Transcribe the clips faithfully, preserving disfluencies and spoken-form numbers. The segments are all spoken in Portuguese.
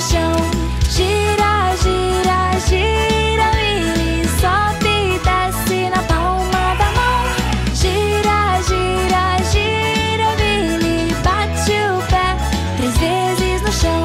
no chão. Gira, gira, gira, Mille, sobe e desce na palma da mão. Gira, gira, gira, Mille, bate o pé três vezes no chão.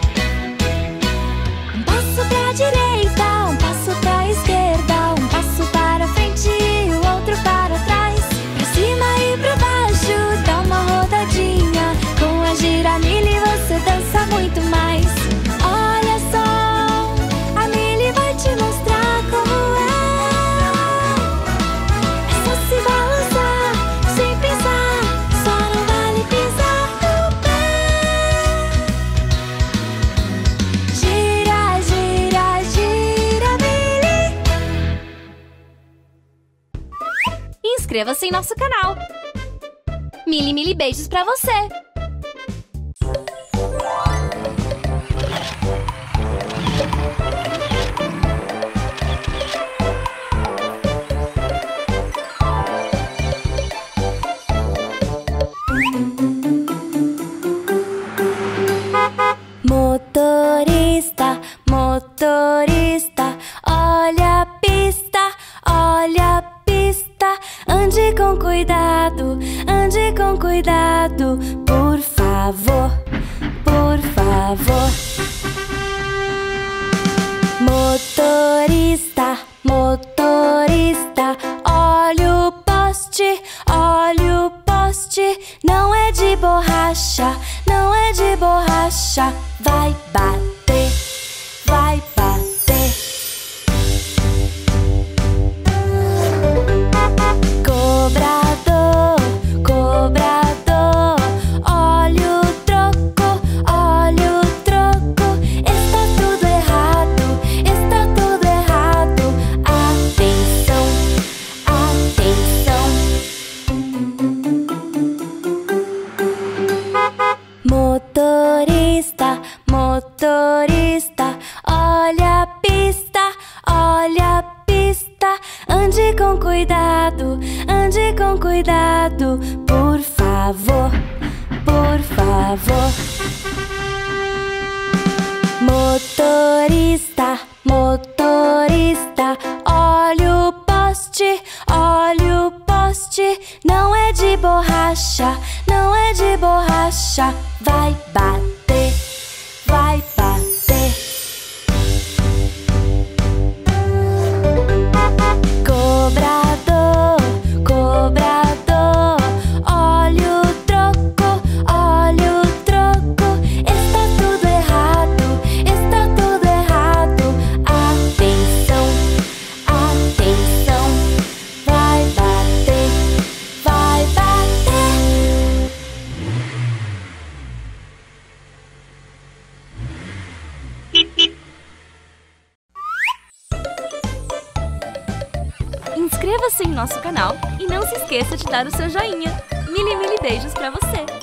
Um passo pra direita, um passo pra esquerda, um passo para frente e o outro para trás. Pra cima e pra baixo, dá uma rodadinha. Com a Giramille você dança muito mais. Olha só, a Mille vai te mostrar como é. É só se balançar, sem pensar, só não vale pisar no pé. Gira, gira, gira, Mille. Inscreva-se em nosso canal. Mille, Mille beijos pra você! Motorista, motorista, olha a pista, olha a pista. Ande com cuidado, ande com cuidado, por favor, por favor. Motorista, motorista, olha o poste, olha o poste. Não é de borracha, não é de borracha. Vai bater, vai bater. Cobrador, cobrador, olha o troco, olha o troco. Está tudo errado, está tudo errado. Atenção, atenção. Motorista, motorista, olha a pista, olha a pista. Ande com cuidado, ande com cuidado, por favor, por favor. Motorista, motorista, olha o poste, olha o poste. Não é de borracha, não é de borracha. Vai bater, vai bater. Cobrador, cobrador, olha o troco, olha o troco. Está tudo errado, está tudo errado. Atenção, atenção. Vai bater, vai bater. Inscreva-se em nosso canal e não se esqueça de dar o seu joinha. Mille, Mille beijos pra você!